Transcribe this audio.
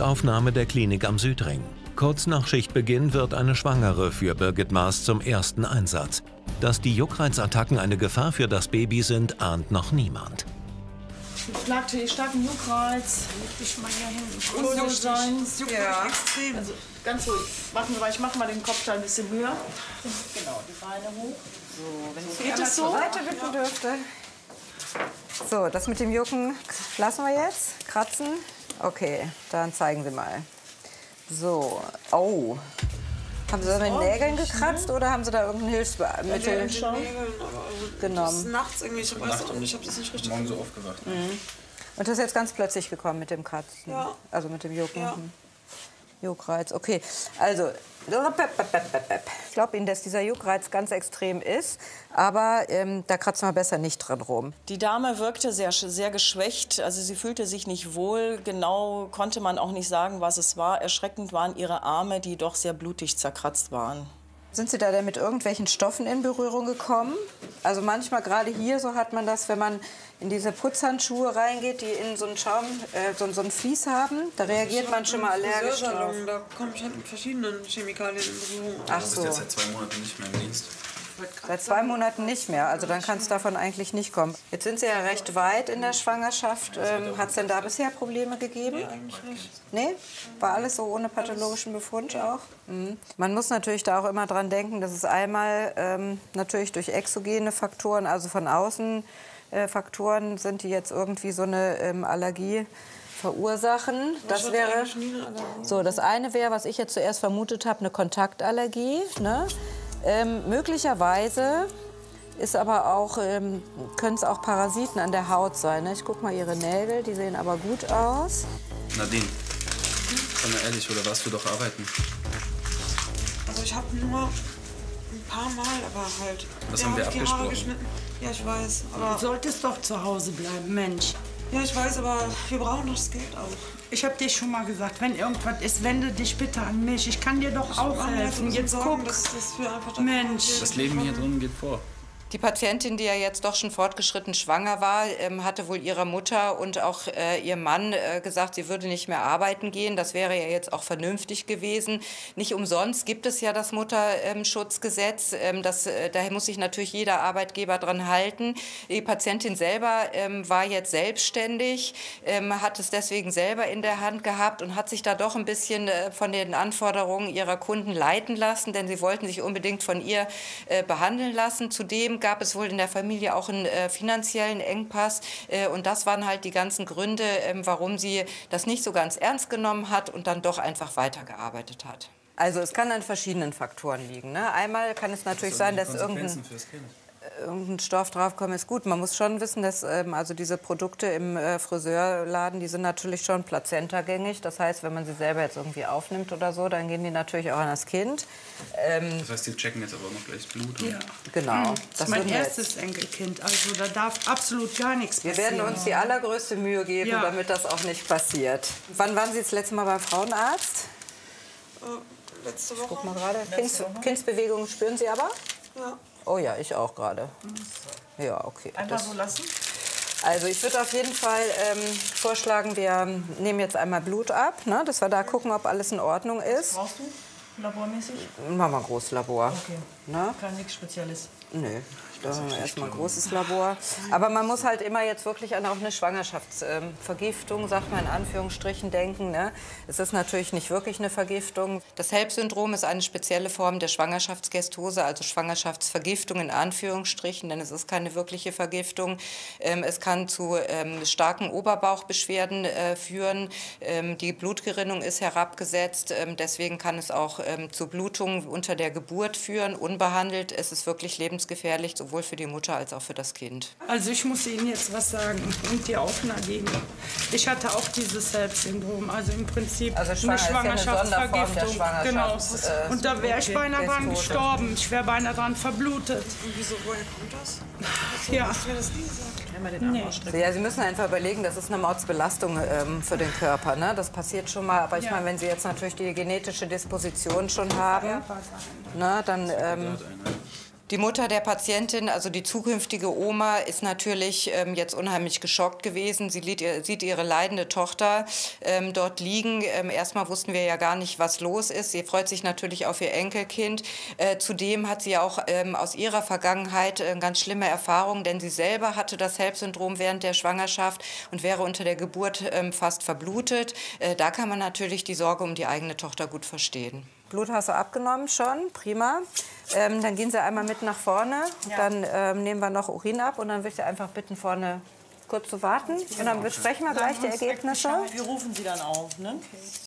Notaufnahme der Klinik am Südring. Kurz nach Schichtbeginn wird eine Schwangere für Birgit Maas zum ersten Einsatz. Dass die Juckreizattacken eine Gefahr für das Baby sind, ahnt noch niemand. Ich starken Juckreiz. Leg dich mal hier hin. Unruhig sein. Das juckt extrem. Also ganz ruhig. Warten Sie mal, ich mache mal den Kopfteil ein bisschen höher. Genau, die Beine hoch. So, wenn ich Geht es so? Seite bitten dürfte. So, das mit dem Jucken lassen wir jetzt. Kratzen. Okay, dann zeigen Sie mal. So, oh. Haben Sie da mit Nägeln gekratzt oder haben Sie da irgendein Hilfsmittel genommen? Das ist nachts irgendwie, ich habe das nicht richtig. Morgen so aufgewacht. Mhm. Und das ist jetzt ganz plötzlich gekommen mit dem Kratzen? Ja. Also mit dem Jucken? Ja. Juckreiz, okay. Also, ich glaube Ihnen, dass dieser Juckreiz ganz extrem ist, aber da kratzen wir besser nicht dran rum. Die Dame wirkte sehr geschwächt, also sie fühlte sich nicht wohl. Genau konnte man auch nicht sagen, was es war. Erschreckend waren ihre Arme, die doch sehr blutig zerkratzt waren. Sind Sie da denn mit irgendwelchen Stoffen in Berührung gekommen? Also manchmal, gerade hier, so hat man das, wenn man in diese Putzhandschuhe reingeht, die in so einen Schaum, so ein Vlies haben, da reagiert man schon mal allergisch drauf. Da komme ich halt mit verschiedenen Chemikalien in Berührung. Ach so. Du bist jetzt seit 2 Monaten nicht mehr im Dienst. Seit 2 Monaten nicht mehr, also dann kann es davon eigentlich nicht kommen. Jetzt sind Sie ja recht weit in der Schwangerschaft. Hat es denn da bisher Probleme gegeben? Nee, eigentlich nicht. Nee? War alles so ohne pathologischen Befund auch? Mhm. Man muss natürlich da auch immer dran denken, dass es einmal natürlich durch exogene Faktoren, also von außen Faktoren sind, die jetzt irgendwie so eine Allergie verursachen. Das wäre so. Das eine wäre, was ich jetzt zuerst vermutet habe, eine Kontaktallergie. Ne? Möglicherweise ist aber auch, können es auch Parasiten an der Haut sein. Ne? Ich gucke mal Ihre Nägel, die sehen aber gut aus. Nadine, sei mal ehrlich, oder warst du doch arbeiten? Also ich habe nur ein paar Mal, aber halt. Das haben wir abgesprochen. Ja, ich weiß, aber... Du solltest doch zu Hause bleiben, Mensch. Ja, ich weiß, aber wir brauchen doch das Geld auch. Ich habe dir schon mal gesagt, wenn irgendwas ist, wende dich bitte an mich. Ich kann dir doch auch helfen. Jetzt guck, Mensch. Das Leben hier drin geht vor. Die Patientin, die ja jetzt doch schon fortgeschritten schwanger war, hatte wohl ihrer Mutter und auch ihrem Mann gesagt, sie würde nicht mehr arbeiten gehen. Das wäre ja jetzt auch vernünftig gewesen. Nicht umsonst gibt es ja das Mutterschutzgesetz. Daher muss sich natürlich jeder Arbeitgeber dran halten. Die Patientin selber war jetzt selbstständig, hat es deswegen selber in der Hand gehabt und hat sich da doch ein bisschen von den Anforderungen ihrer Kunden leiten lassen, denn sie wollten sich unbedingt von ihr behandeln lassen. Zudem gab es wohl in der Familie auch einen finanziellen Engpass. Und das waren halt die ganzen Gründe, warum sie das nicht so ganz ernst genommen hat und dann doch einfach weitergearbeitet hat. Also es kann an verschiedenen Faktoren liegen. Ne? Einmal kann es natürlich sein, dass irgendein Stoff draufkommt, ist gut. Man muss schon wissen, dass also diese Produkte im Friseurladen, die sind natürlich schon plazentagängig. Das heißt, wenn man sie selber jetzt irgendwie aufnimmt oder so, dann gehen die natürlich auch an das Kind. Das heißt, die checken jetzt aber auch noch gleich Blut? Ja. Genau. Das ist mein erstes Enkelkind, also da darf absolut gar nichts passieren. Wir werden uns die allergrößte Mühe geben, damit das auch nicht passiert. Wann waren Sie das letzte Mal beim Frauenarzt? Letzte Woche. Guck mal gerade. Kindsbewegungen spüren Sie aber? Ja. Oh ja, ich auch gerade. Ja, okay. Einfach so lassen? Also ich würde auf jeden Fall vorschlagen, wir nehmen jetzt einmal Blut ab, ne, dass wir da gucken, ob alles in Ordnung ist. Was brauchst du? Labormäßig? Machen wir ein großes Labor. Okay. Ne? Kein nichts Spezielles. Nö. Da haben wir erstmal ein großes Labor. Aber man muss halt immer jetzt wirklich an auch eine Schwangerschaftsvergiftung, sagt man in Anführungsstrichen, denken. Ne? Es ist natürlich nicht wirklich eine Vergiftung. Das HELLP-Syndrom ist eine spezielle Form der Schwangerschaftsgestose, also Schwangerschaftsvergiftung in Anführungsstrichen, denn es ist keine wirkliche Vergiftung. Es kann zu starken Oberbauchbeschwerden führen. Die Blutgerinnung ist herabgesetzt. Deswegen kann es auch zu Blutungen unter der Geburt führen, unbehandelt. Es ist wirklich lebensgefährlich, sowohl für die Mutter als auch für das Kind. Also ich muss Ihnen jetzt was sagen und dir auch, Nadine. Ich hatte auch dieses HELLP-Syndrom, also im Prinzip eine Schwangerschaftsvergiftung. Genau. Und da wäre ich beinahe dran gestorben. Ich wäre beinahe dran verblutet. Und wieso, woher kommt das? Ja. Hast du mir das nie gesagt? Nee. Ja, Sie müssen einfach überlegen, das ist eine Mordsbelastung für den Körper. Ne? Das passiert schon mal. Aber ich meine, wenn Sie jetzt natürlich die genetische Disposition schon haben, ne, dann... Die Mutter der Patientin, also die zukünftige Oma, ist natürlich jetzt unheimlich geschockt gewesen. Sie sieht ihre leidende Tochter dort liegen. Erstmal wussten wir ja gar nicht, was los ist. Sie freut sich natürlich auf ihr Enkelkind. Zudem hat sie auch aus ihrer Vergangenheit ganz schlimme Erfahrungen, denn sie selber hatte das HELLP-Syndrom während der Schwangerschaft und wäre unter der Geburt fast verblutet. Da kann man natürlich die Sorge um die eigene Tochter gut verstehen. Blut hast du abgenommen schon, prima. Dann gehen Sie einmal mit nach vorne. Ja. Dann nehmen wir noch Urin ab und dann würde ich Sie einfach bitten, vorne kurz zu warten. Und dann besprechen wir gleich die Ergebnisse. Wir rufen Sie dann auf, ne? Okay.